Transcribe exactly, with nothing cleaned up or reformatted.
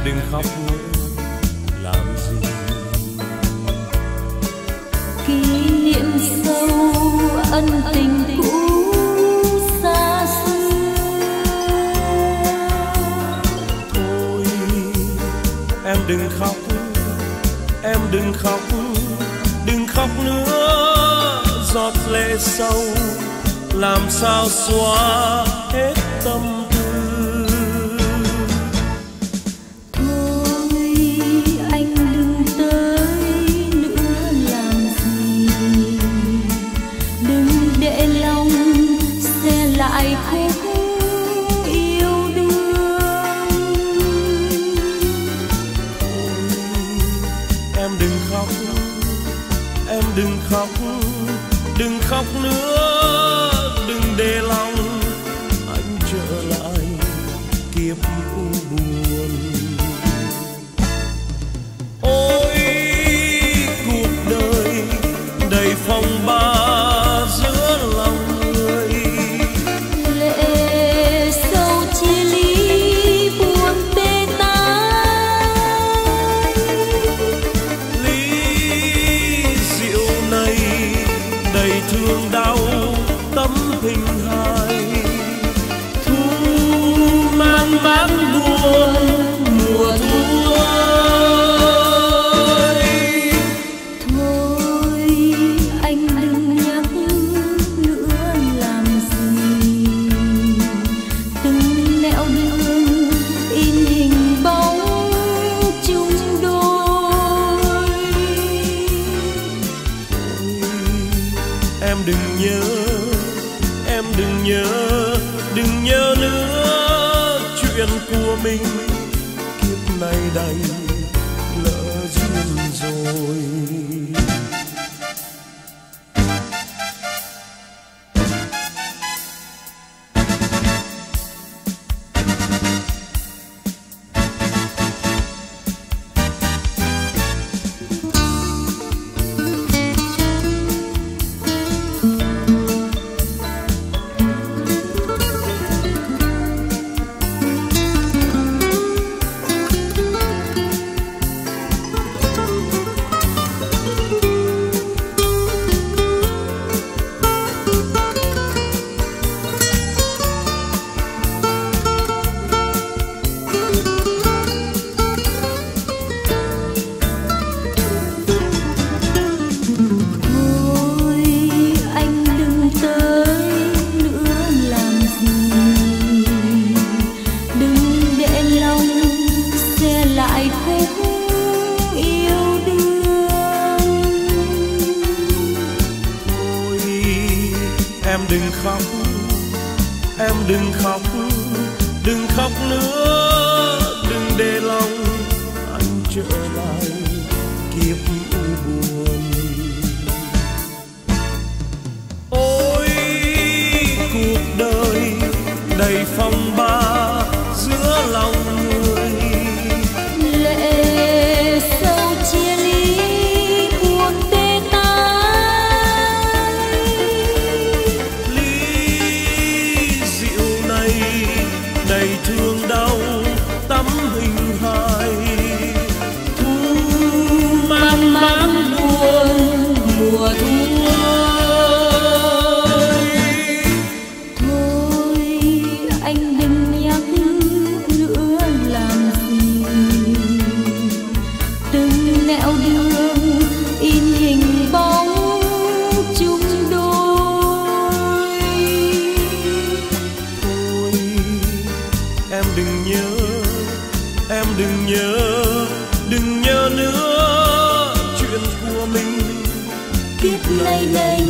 đừng khóc nữa làm gì. Kỷ niệm sâu ân tình cũ xa xưa. Thôi em đừng khóc, em đừng khóc, đừng khóc nữa. Giọt lệ sâu làm sao xóa hết tâm tư. Thôi anh đừng tới nữa làm gì, đừng để lòng xe lại khúc yêu đương. Em đừng khóc, em đừng khóc, đừng khóc nữa, đừng để lòng anh trở lại kiếp u buồn. Ôi cuộc đời đầy phong ba giữa lòng người, Lệ sâu chia ly buồn tê tái. ly rượu này đầy thương đau tấm hình hài. Thu mang mát buồn mùa thu ơi. Thôi anh đừng nhắc nữa làm gì, từng nẻo đường in hình bóng chung đôi. Em đừng nhớ, em đừng nhớ, đừng nhớ nữa chuyện của mình. Kiếp này đành lỡ duyên rồi. Em đừng khóc, em đừng khóc, đừng khóc nữa, đừng để lòng anh trở lại kiếp u buồn. Ôi cuộc đời đầy phong ba giữa lòng người, lệ sâu chia ly buồn tê tái. ly rượu này đầy thương đau tấm hình hài. Thu mang mát buồn mùa thu ơi. Thôi anh đừng nhắc nữa làm gì, từng nẻo đường in hình bóng chung đôi. Thôi em đừng nhớ, em đừng nhớ, đừng nhớ nữa chuyện của mình. Kiếp này đây